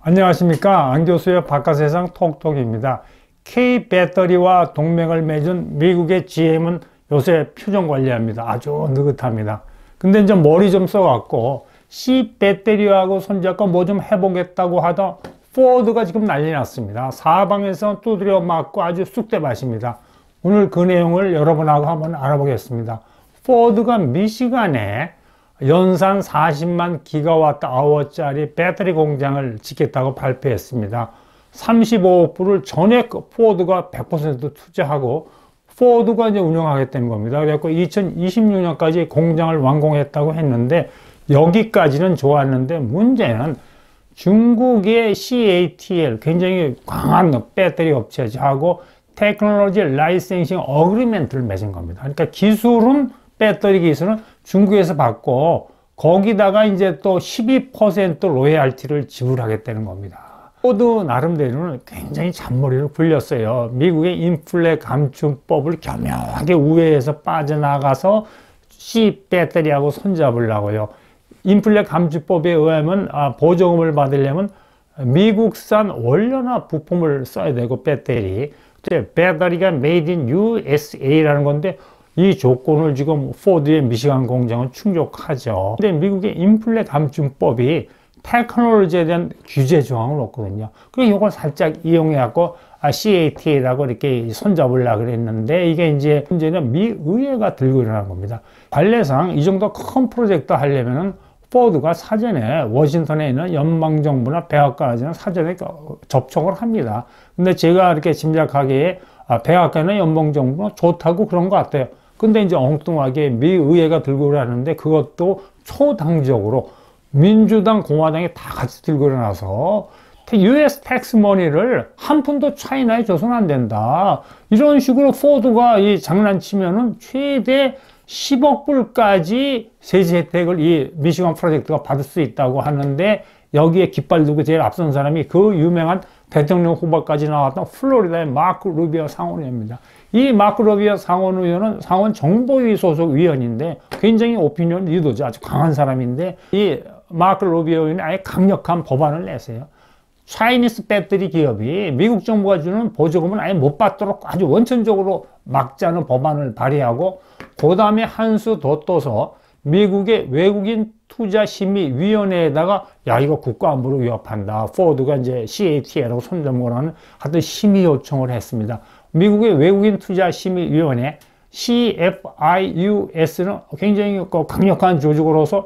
안녕하십니까. 안교수의 바깥세상 톡톡입니다. K배터리와 동맹을 맺은 미국의 GM은 요새 표정 관리합니다. 아주 느긋합니다. 근데 이제 머리 좀 써갖고 C배터리하고 손잡고 뭐 좀 해보겠다고 하다 포드가 지금 난리 났습니다. 사방에서 두드려 맞고 아주 쑥대밭입니다. 오늘 그 내용을 여러분하고 한번 알아보겠습니다. 포드가 미시간에 연산 40만 기가와트 아워짜리 배터리 공장을 짓겠다고 발표했습니다. 35억 불을 전액 포드가 100% 투자하고 포드가 이제 운영하겠다는 겁니다. 그래서 2026년까지 공장을 완공했다고 했는데 여기까지는 좋았는데 문제는 중국의 CATL 굉장히 강한 배터리 업체하고 테크놀로지 라이센싱 어그리멘트를 맺은 겁니다. 그러니까 기술은 배터리 기술은 중국에서 받고 거기다가 이제 또 12% 로열티를 지불하겠다는 겁니다. 포드 나름대로는 굉장히 잔머리를 굴렸어요. 미국의 인플레 감축법을 교묘하게 우회해서 빠져나가서 C 배터리하고 손잡으려고요. 인플레 감축법에 의하면 보조금을 받으려면 미국산 원료나 부품을 써야 되고 배터리가 Made in USA라는 건데 이 조건을 지금 포드의 미시간 공장은 충족하죠. 근데 미국의 인플레 감축법이 테크놀로지에 대한 규제 조항을 넣거든요. 그래서 이걸 살짝 이용해갖고 CAT라고 이렇게 손잡으려고 그랬는데 이게 이제 문제는 미 의회가 들고 일어난 겁니다. 관례상 이 정도 큰 프로젝트 하려면은 포드가 사전에 워싱턴에 있는 연방정부나 백악관에는 사전에 접촉을 합니다. 근데 제가 이렇게 짐작하기에 백악관이나 연방정부는 좋다고 그런 것 같아요. 근데 이제 엉뚱하게 미 의회가 들고 일어나는데 그것도 초당적으로 민주당, 공화당이 다 같이 들고 일어나서 US 텍스 머니를 한 푼도 차이나에 줘서는 안 된다. 이런 식으로 포드가 이 장난치면은 최대 10억 불까지 세제 혜택을 이 미시간 프로젝트가 받을 수 있다고 하는데 여기에 깃발 들고 제일 앞선 사람이 그 유명한 대통령 후보까지 나왔던 플로리다의 마크 루비오 상원의원입니다. 이 마크 루비오 상원의원은 상원 정보위 소속 위원인데 굉장히 오피니언 리더죠. 아주 강한 사람인데 이 마크 루비오 의원이 아예 강력한 법안을 내세요. 차이니스 배터리 기업이 미국 정부가 주는 보조금은 아예 못 받도록 아주 원천적으로 막자는 법안을 발의하고 그 다음에 한 수 더 떠서 미국의 외국인 투자심의위원회에다가 야 이거 국가안보를 위협한다. 포드가 이제 CATL하고 손잡고라는 하여튼 심의 요청을 했습니다. 미국의 외국인 투자심의위원회 CFIUS는 굉장히 강력한 조직으로서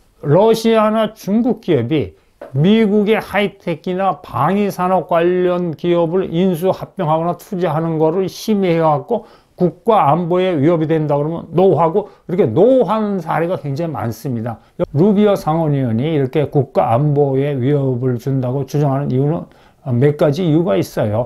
러시아나 중국 기업이 미국의 하이텍이나 방위산업 관련 기업을 인수합병하거나 투자하는 거를 심의해갖고 국가 안보에 위협이 된다 그러면 노하고 이렇게 노하는 사례가 굉장히 많습니다. 루비오 상원의원이 이렇게 국가 안보에 위협을 준다고 주장하는 이유는 몇 가지 이유가 있어요.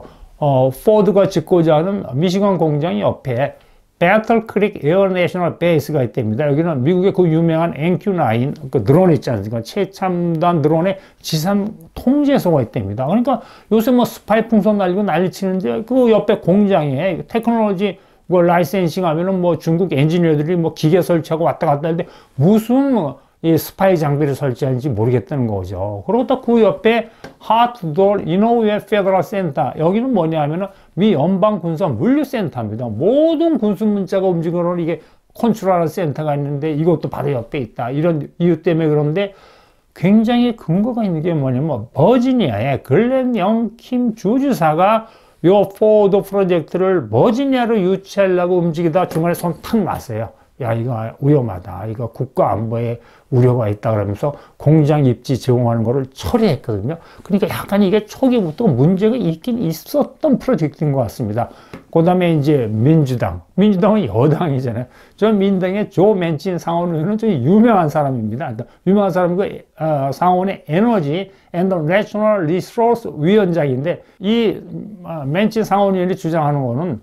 포드가 짓고자 하는 미시간 공장 옆에 배틀 크릭 에어 내셔널 베이스가 있답니다. 여기는 미국의 그 유명한 NQ9 그 드론 있지 않습니까? 최첨단 드론의 지상 통제소가 있답니다. 그러니까 요새 뭐 스파이 풍선 날리고 난리치는데 그 옆에 공장에 테크놀로지 뭐 라이센싱 하면은 뭐 중국 엔지니어들이 뭐 기계 설치하고 왔다 갔다 하는데 무슨 이 스파이 장비를 설치하는지 모르겠다는 거죠. 그리고 또 그 옆에 하트돌 이노웨 페더럴 센터 여기는 뭐냐면은 미 연방 군사 물류 센터입니다. 모든 군수 문자가 움직이는 이게 컨트롤하는 센터가 있는데 이것도 바로 옆에 있다. 이런 이유 때문에 그런데 굉장히 근거가 있는 게 뭐냐면 버지니아의 글렌 영킴 주지사가 요 포드 프로젝트를 버지니아로 유치하려고 움직이다 중간에 손 탁 놨어요. 야 이거 위험하다. 이거 국가 안보에 우려가 있다 그러면서 공장 입지 제공하는 거를 처리했거든요. 그러니까 약간 이게 초기부터 문제가 있긴 있었던 프로젝트인 것 같습니다. 그 다음에 이제 민주당은 여당이잖아요. 저 민주당의 조 맨친 상원의원은 좀 유명한 사람입니다. 유명한 사람은 상원의 에너지 앤드 내셔널 리소스 위원장인데 이 맨친 상원의원이 주장하는 거는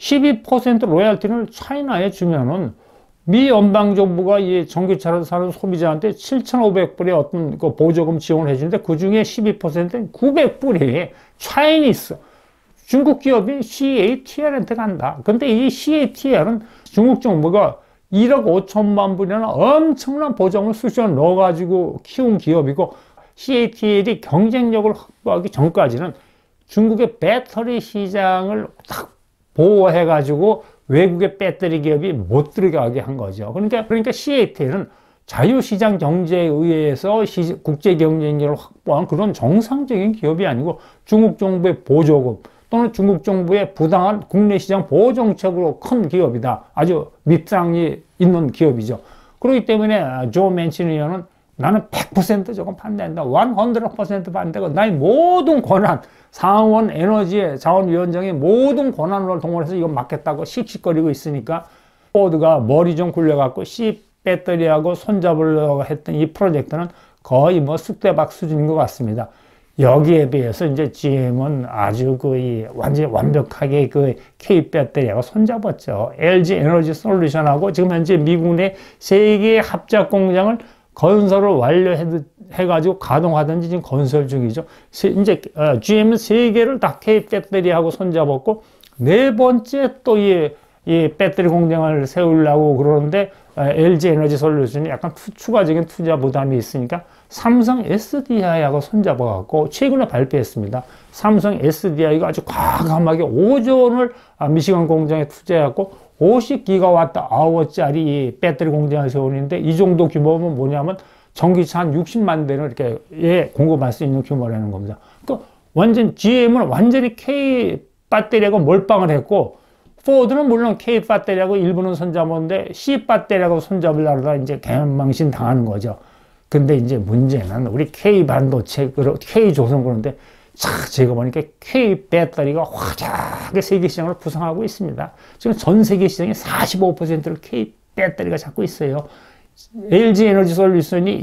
12% 로열티를 차이나에 주면은 미 연방정부가 이 전기차를 사는 소비자한테 7,500불의 어떤 그 보조금 지원을 해주는데 그 중에 12%는 900불이 차이니스 중국 기업인 CATL한테 간다. 근데 이 CATL은 중국 정부가 1억 5천만 불이나 엄청난 보조금을 수시로 넣어가지고 키운 기업이고 CATL이 경쟁력을 확보하기 전까지는 중국의 배터리 시장을 딱 보호해가지고 외국의 배터리 기업이 못 들어가게 한 거죠. 그러니까 CATL은 자유시장 경제에 의해서 국제 경쟁력을 확보한 그런 정상적인 기업이 아니고 중국 정부의 보조금 또는 중국 정부의 부당한 국내 시장 보호 정책으로 큰 기업이다. 아주 밑상이 있는 기업이죠. 그렇기 때문에 조 맨친 의원은 나는 100% 저건 반대한다. 100% 반대고 나의 모든 권한, 상원 에너지 자원위원장의 모든 권한을 동원해서 이거 막겠다고 씩씩거리고 있으니까 포드가 머리 좀 굴려갖고 C 배터리하고 손잡으려고 했던 이 프로젝트는 거의 뭐 쑥대박 수준인 것 같습니다. 여기에 비해서 이제 GM은 아주 완전히 완벽하게 K 배터리하고 손잡았죠. LG 에너지 솔루션하고 지금 현재 미국 내 3개의 합작 공장을 건설을 완료해가지고 가동하든지 지금 건설 중이죠. 이제 GM은 3개를 다 K 배터리하고 손잡았고, 4번째 또 이 배터리 공장을 세우려고 그러는데 LG 에너지 솔루션이 약간 추가적인 투자 부담이 있으니까 삼성 SDI하고 손잡아갖고 최근에 발표했습니다. 삼성 SDI가 아주 과감하게 5조 원을 미시간 공장에 투자해갖고 50기가와트 아워짜리 배터리 공장을 세우는데, 이 정도 규모면 뭐냐면 전기차 한 60만 대는 이렇게 공급할 수 있는 규모라는 겁니다. 그러니까 GM은 완전히 K 배터리하고 몰빵을 했고, 포드는 물론 K 배터리하고 일부는 손잡았는데 C 배터리하고 손잡으려다 이제 개망신 당하는 거죠. 근데 이제 문제는 우리 K 반도체, K 조선 그런데 제가 보니까 K 배터리가 화작하게 세계 시장을 부상하고 있습니다. 지금 전 세계 시장의 45%를 K 배터리가 잡고 있어요. LG 에너지 솔루션이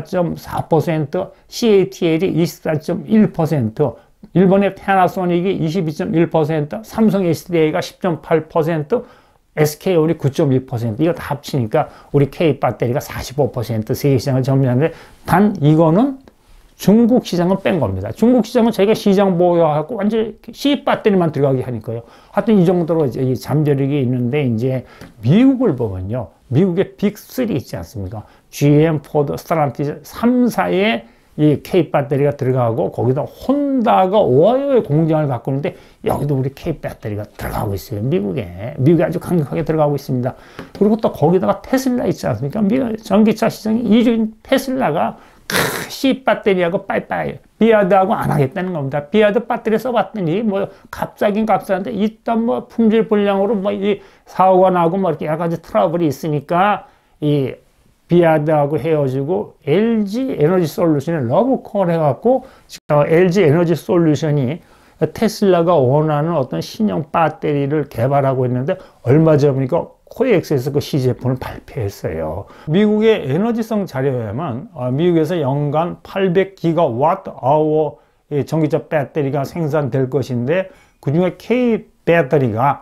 24.4%, CATL이 24.1%, 일본의 패나소닉이 22.1%, 삼성 SDI가 10.8%, SK온이 9.2%, 이거 다 합치니까 우리 K 배터리가 45% 세계 시장을 점유하는데, 단 이거는 중국 시장은 뺀 겁니다. 중국 시장은 저희가 시장 보유하고 완전히 C 배터리만 들어가게 하니까요. 하여튼 이 정도로 이제 잠재력이 있는데, 이제 미국을 보면요. 미국의 빅3 있지 않습니까? GM, 포드, 스텔란티스 3사의 이 K 배터리가 들어가고, 거기다 혼다가 오하이오에 공장을 갖고 있는데 여기도 우리 K 배터리가 들어가고 있어요. 미국에 아주 강력하게 들어가고 있습니다. 그리고 또 거기다가 테슬라 있지 않습니까? 미국 전기차 시장의 2주인 테슬라가 C 배터리하고 빠이빠이 비아드하고 안 하겠다는 겁니다. 비아드 배터리 써봤더니 뭐 값싸긴 값싼데 일단 뭐 품질 불량으로 뭐 이 사고가 나고 뭐 이렇게 여러 가지 트러블이 있으니까 이 비아드하고 헤어지고 LG 에너지 솔루션에 러브콜 해갖고 LG 에너지 솔루션이 테슬라가 원하는 어떤 신형 배터리를 개발하고 있는데, 얼마 전이니까 코엑스에서 그 시제품을 발표했어요. 미국의 에너지성 자료에만 미국에서 연간 800기가와트 아워 전기차 배터리가 생산될 것인데, 그중에 K 배터리가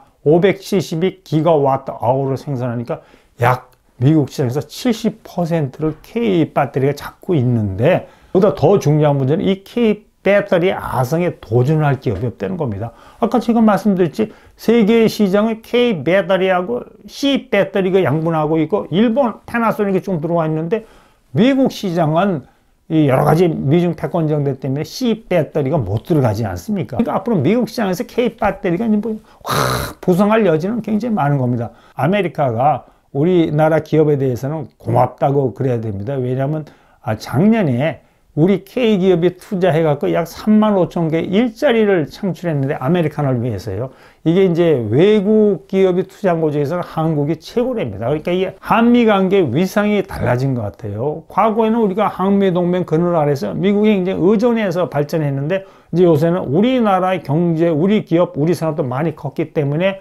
572기가와트 아워를 생산하니까 약 미국 시장에서 70%를 K 배터리가 잡고 있는데, 보다 더 중요한 문제는 이 K 배터리 아성에 도전할 기업이 없다는 겁니다. 아까 제가 말씀드렸지, 세계 시장의 K 배터리하고 C 배터리가 양분하고 있고, 일본 패나소닉이 좀 들어와 있는데, 미국 시장은 이 여러 가지 미중 패권 정책 때문에 C 배터리가 못 들어가지 않습니까? 그러니까 앞으로 미국 시장에서 K 배터리가 뭐 확 부상할 여지는 굉장히 많은 겁니다. 아메리카가 우리나라 기업에 대해서는 고맙다고 그래야 됩니다. 왜냐하면 작년에 우리 K기업이 투자해갖고 약 35,000개 일자리를 창출했는데, 아메리카노를 위해서요. 이게 이제 외국 기업이 투자한 것 중에서는 한국이 최고랍니다. 그러니까 이 한미 관계 위상이 달라진 것 같아요. 과거에는 우리가 한미 동맹 그늘 아래서 미국에 이제 의존해서 발전했는데, 이제 요새는 우리나라의 경제, 우리 기업, 우리 산업도 많이 컸기 때문에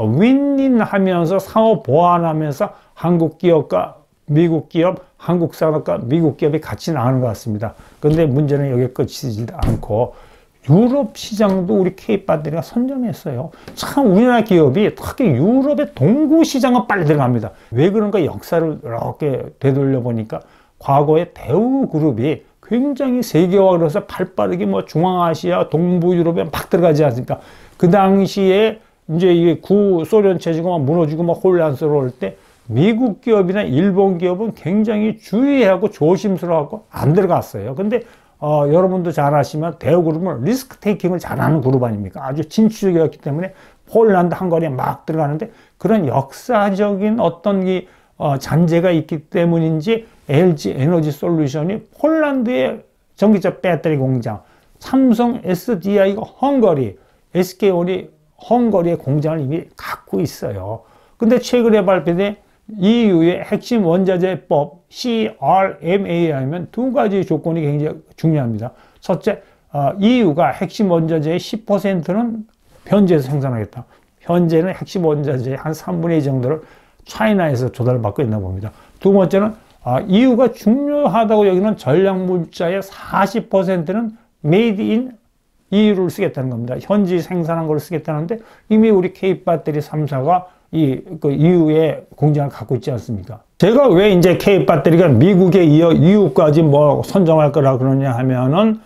윈윈하면서 상호 보완하면서 한국 기업과 미국 기업, 한국 산업과 미국 기업이 같이 나가는 것 같습니다. 그런데 문제는 여기에 끝이지 않고 유럽 시장도 우리 K 배터리가 선점했어요. 참 우리나라 기업이 특히 유럽의 동구 시장은 빨리 들어갑니다. 왜 그런가 역사를 이렇게 되돌려 보니까 과거에 대우그룹이 굉장히 세계화로서 발빠르게 뭐 중앙아시아, 동부 유럽에 막 들어가지 않습니까? 그 당시에 이제 이게 구소련 체제가 무너지고 막 혼란스러울 때 미국 기업이나 일본 기업은 굉장히 주의하고 조심스러워하고 안 들어갔어요. 근데 여러분도 잘 아시면 대우그룹은 리스크 테이킹을 잘하는 그룹 아닙니까? 아주 진취적이었기 때문에 폴란드 헝가리에 막 들어가는데 그런 역사적인 어떤 이 잔재가 있기 때문인지 LG 에너지 솔루션이 폴란드의 전기차 배터리 공장, 삼성 SDI가 헝가리, SK온이 헝가리의 공장을 이미 갖고 있어요. 근데 최근에 발표된 EU의 핵심 원자재법 CRMA에 하면 두 가지 조건이 굉장히 중요합니다. 첫째, EU가 핵심 원자재의 10%는 현지에서 생산하겠다. 현재는 핵심 원자재의 한 3분의 2 정도를 차이나에서 조달받고 있나 봅니다. 두 번째는 EU가 중요하다고 여기는 전략물자의 40%는 Made in EU를 쓰겠다는 겁니다. 현지 생산한 걸 쓰겠다는데 이미 우리 K배터리 3사가 EU의 공장을 갖고 있지 않습니까? 제가 왜 이제 K배터리가 미국에 이어 EU까지 뭐 선정할 거라 그러냐 하면은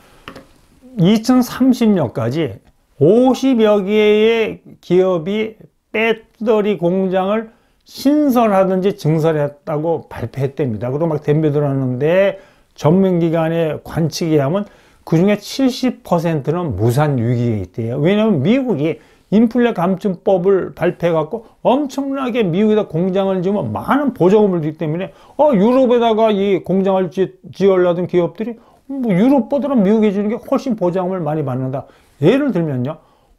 2030년까지 50여 개의 기업이 배터리 공장을 신설하든지 증설했다고 발표했답니다. 그리고 막 덤벼들었는데 전문기관의 관측에 하면 그 중에 70%는 무산 위기에 있대요. 왜냐하면 미국이 인플레 감축법을 발표해갖고 엄청나게 미국에다 공장을 지으면 많은 보조금을 주기 때문에 유럽에다가 이 공장을 지으려던 기업들이 뭐 유럽보다는 미국에 주는 게 훨씬 보조금을 많이 받는다. 예를 들면요.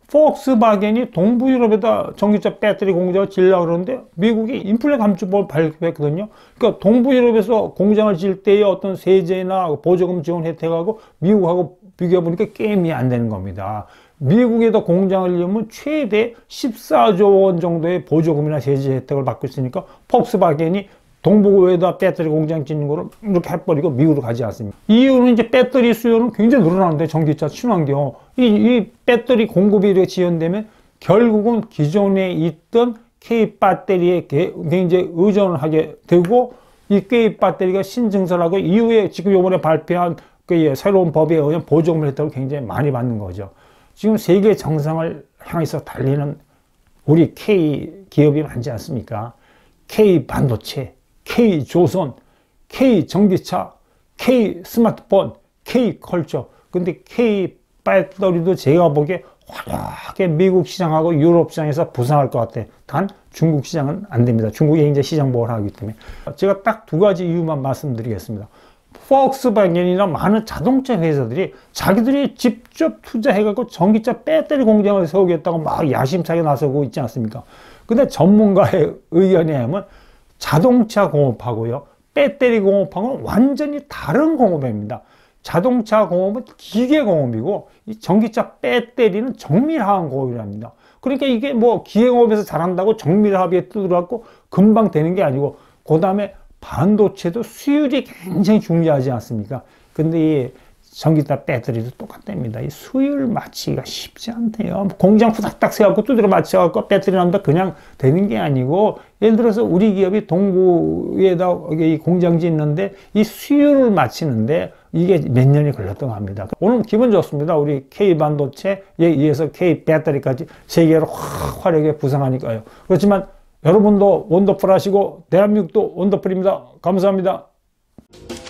폭스바겐이 동부 유럽에다 전기차 배터리 공장을 지으려고 그러는데 미국이 인플레 감축법을 발표했거든요. 그러니까 동부 유럽에서 공장을 지을 때의 어떤 세제나 보조금 지원 혜택하고 미국하고 비교해 보니까 게임이 안 되는 겁니다. 미국에다 공장을 지으면 최대 14조 원 정도의 보조금이나 세제 혜택을 받고 있으니까 폭스바겐이 동부에다 배터리 공장 짓는 거를 이렇게 해버리고 미국으로 가지 않습니까? 이유는 이제 배터리 수요는 굉장히 늘어나는데 전기차 친환경 이 배터리 공급이 이렇게 지연되면 결국은 기존에 있던 K 배터리에 굉장히 의존을 하게 되고 이 K 배터리가 신증설하고 이후에 지금 이번에 발표한 그 새로운 법에 의한 보조금을 혜택을 굉장히 많이 받는 거죠. 지금 세계 정상을 향해서 달리는 우리 K 기업이 많지 않습니까? K 반도체, K 조선, K 전기차, K 스마트폰, K 컬처. 근데 K 배터리도 제가 보기에 화려하게 미국 시장하고 유럽 시장에서 부상할 것 같아요. 단 중국 시장은 안 됩니다. 중국이 이제 시장 보호를 하기 때문에. 제가 딱 두 가지 이유만 말씀드리겠습니다. 폭스바겐이나 많은 자동차 회사들이 자기들이 직접 투자해갖고 전기차 배터리 공장을 세우겠다고 막 야심차게 나서고 있지 않습니까? 근데 전문가의 의견에 의하면 자동차 공업하고요, 배터리 공업하고는 완전히 다른 공업입니다. 자동차 공업은 기계 공업이고 이 전기차 배터리는 정밀화학 공업이랍니다. 그러니까 이게 뭐 기계공업에서 잘한다고 정밀화합에 뜯어갖고 금방 되는 게 아니고 그 다음에 반도체도 수율이 굉장히 중요하지 않습니까? 근데 이 전기차 배터리도 똑같답니다. 이 수율 맞추기가 쉽지 않대요. 공장 후닥닥 세워갖고 두드려 맞춰갖고 배터리 나온다 그냥 되는 게 아니고, 예를 들어서 우리 기업이 동구에다 이 공장 짓는데 이 수율을 맞추는데 이게 몇 년이 걸렸다고 합니다. 오늘 기분 좋습니다. 우리 K 반도체에 의해서 K 배터리까지 세계로 확 화려하게 부상하니까요. 그렇지만 여러분도 원더풀 하시고 대한민국도 원더풀입니다. 감사합니다.